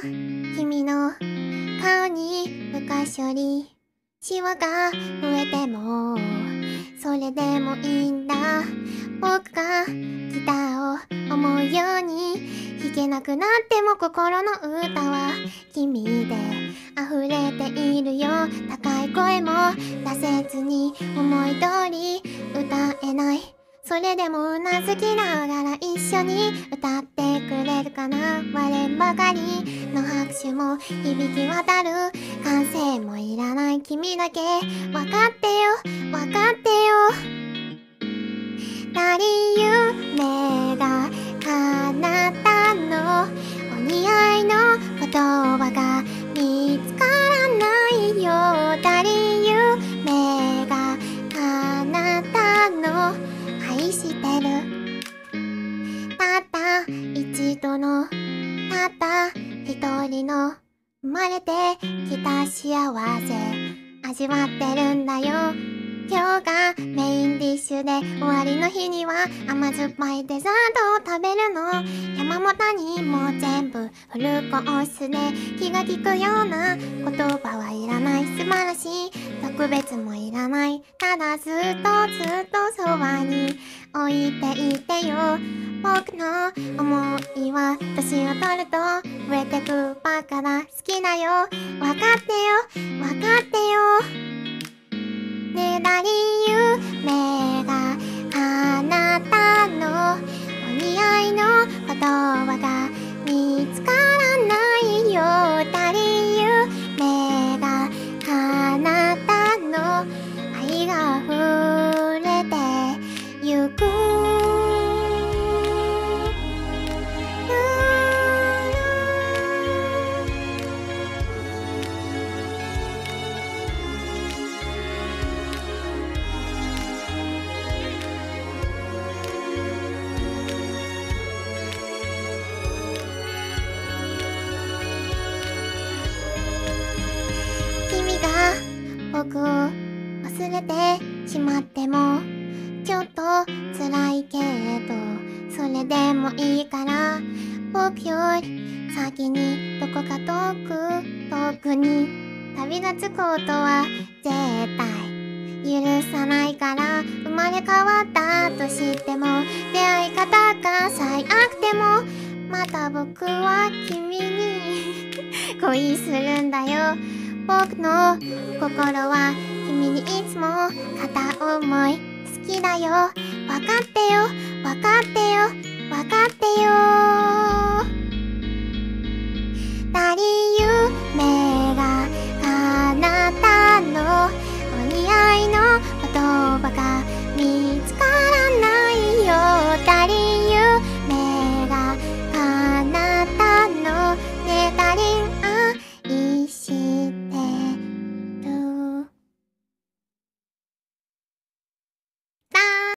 君の顔に昔よりシワが増えてもそれでもいいんだ。僕がギターを思うように弾けなくなっても心の歌は君で溢れているよ。高い声も出せずに思い通り歌えない。それでもうなずきながら一緒に歌ってくれるかな。割れんばかりの拍手も響き渡る。歓声もいらない君だけ分かってよ分かってよ。なり夢が叶ったの。お似合いの言葉が見つからないよ。なり夢が叶ったの。愛してる。たった一度のたった一人の生まれてきた幸せ味わってるんだよ。今日がメインディッシュで終わりの日には甘酸っぱいデザートを食べるの。山も谷も全部フルコースで気が利くような言葉はいらない。素晴らしい特別もいらない。ただずっとずっとそばに置いていてよ。僕の思いは年を取ると増えてくばっかだ。好きだよ分かってよ分かってよ。ねだり夢が叶ったの。お似合いの言葉が見つからないよ。だり夢が叶ったの。愛が溢れてゆく。君が僕を忘れてしまってもちょっと辛いけれどそれでもいいから僕より先にどこか遠くに旅立つことは絶対許さないから。生まれ変わったとしても出会い方が最悪でもまた僕は君に恋するんだよ。僕の心は君にいつも片思い。好きだよ分かってよ分かってよ。